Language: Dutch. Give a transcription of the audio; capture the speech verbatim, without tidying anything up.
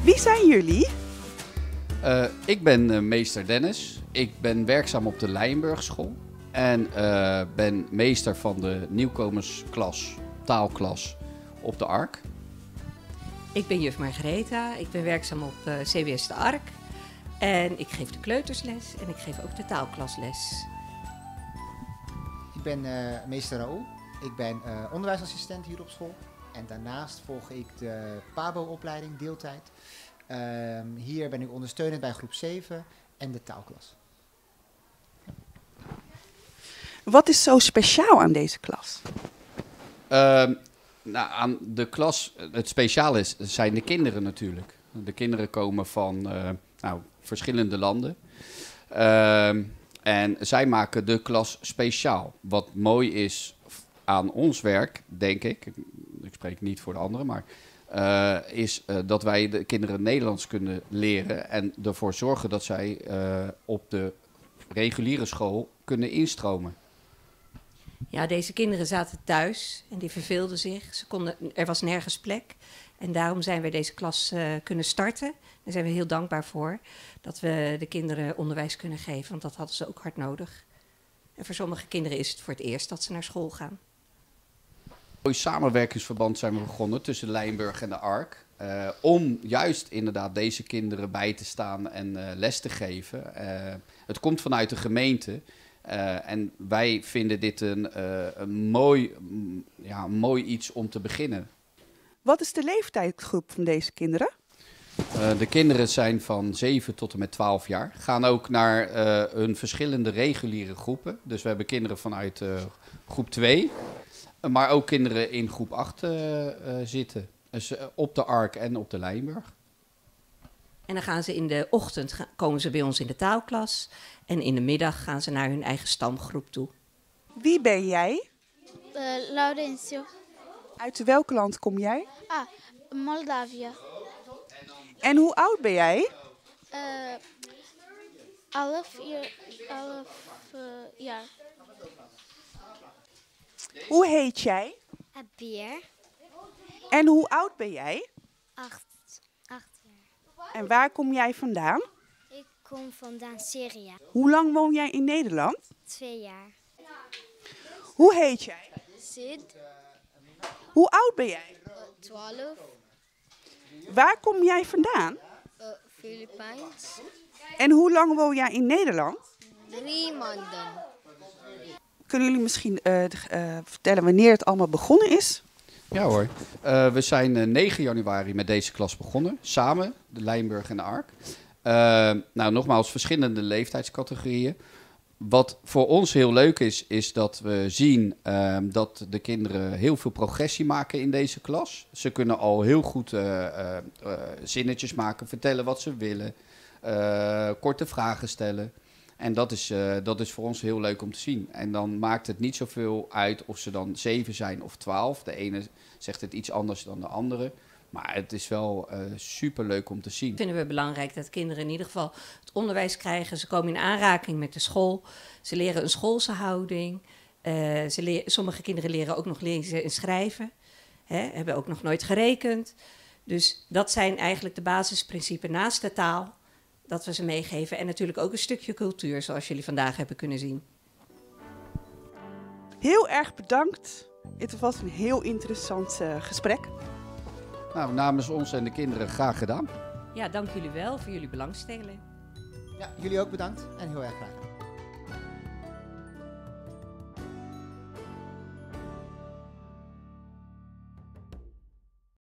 Wie zijn jullie? Uh, ik ben uh, meester Dennis. Ik ben werkzaam op de Leijenburgschool. En uh, ben meester van de nieuwkomersklas, taalklas op de Ark. Ik ben juf Margaretha. Ik ben werkzaam op uh, C W S de Ark. En ik geef de kleutersles en ik geef ook de taalklasles. Ik ben uh, meester Raoul. Ik ben uh, onderwijsassistent hier op school. En daarnaast volg ik de PABO-opleiding deeltijd. Uh, hier ben ik ondersteunend bij groep zeven en de taalklas. Wat is zo speciaal aan deze klas? Uh, nou, aan de klas, het speciaal is, zijn de kinderen natuurlijk. De kinderen komen van uh, nou, verschillende landen. Uh, en zij maken de klas speciaal. Wat mooi is aan ons werk, denk ik, ik spreek niet voor de anderen, maar uh, is uh, dat wij de kinderen Nederlands kunnen leren en ervoor zorgen dat zij uh, op de reguliere school kunnen instromen. Ja, deze kinderen zaten thuis en die verveelden zich. Ze konden, er was nergens plek. En daarom zijn wij deze klas uh, kunnen starten. Daar zijn we heel dankbaar voor. Dat we de kinderen onderwijs kunnen geven, want dat hadden ze ook hard nodig. En voor sommige kinderen is het voor het eerst dat ze naar school gaan. Een mooi samenwerkingsverband zijn we begonnen tussen Leijenburg en de Ark. Uh, om juist inderdaad deze kinderen bij te staan en uh, les te geven. Uh, het komt vanuit de gemeente. Uh, en wij vinden dit een, uh, een mooi, mm, ja, mooi iets om te beginnen. Wat is de leeftijdsgroep van deze kinderen? Uh, de kinderen zijn van zeven tot en met twaalf jaar. Gaan ook naar uh, hun verschillende reguliere groepen. Dus we hebben kinderen vanuit uh, groep twee. Uh, maar ook kinderen in groep acht uh, uh, zitten. Dus uh, op de Ark en op de Leijenburg. En dan gaan ze in de ochtend, gaan, komen ze bij ons in de taalklas. En in de middag gaan ze naar hun eigen stamgroep toe. Wie ben jij? Uh, Laurencio. Uit welk land kom jij? Ah, Moldavië. En hoe oud ben jij? Uh, elf jaar. Elf uh, jaar. Hoe heet jij? Abir. En hoe oud ben jij? Acht. Acht jaar. En waar kom jij vandaan? Ik kom vandaan Syrië. Hoe lang woon jij in Nederland? Twee jaar. Hoe heet jij? Sid. Hoe oud ben jij? Uh, twaalf. Waar kom jij vandaan? Uh, Filipijns. En hoe lang woon jij in Nederland? Drie maanden. Kunnen jullie misschien uh, uh, vertellen wanneer het allemaal begonnen is? Ja hoor. Uh, we zijn uh, negen januari met deze klas begonnen. Samen, de Leijenburg en de Ark. Uh, nou, nogmaals, verschillende leeftijdscategorieën. Wat voor ons heel leuk is, is dat we zien uh, dat de kinderen heel veel progressie maken in deze klas. Ze kunnen al heel goed uh, uh, uh, zinnetjes maken, vertellen wat ze willen, uh, korte vragen stellen. En dat is, uh, dat is voor ons heel leuk om te zien. En dan maakt het niet zoveel uit of ze dan zeven zijn of twaalf. De ene zegt het iets anders dan de andere. Maar het is wel uh, superleuk om te zien. Vinden we belangrijk dat kinderen in ieder geval het onderwijs krijgen. Ze komen in aanraking met de school. Ze leren een schoolse houding. Uh, ze leer, sommige kinderen leren ook nog lezen en schrijven. Hè, hebben ook nog nooit gerekend. Dus dat zijn eigenlijk de basisprincipes naast de taal dat we ze meegeven. En natuurlijk ook een stukje cultuur, zoals jullie vandaag hebben kunnen zien. Heel erg bedankt. Het was een heel interessant uh, gesprek. Nou, namens ons en de kinderen graag gedaan. Ja, dank jullie wel voor jullie belangstelling. Ja, jullie ook bedankt en heel erg graag.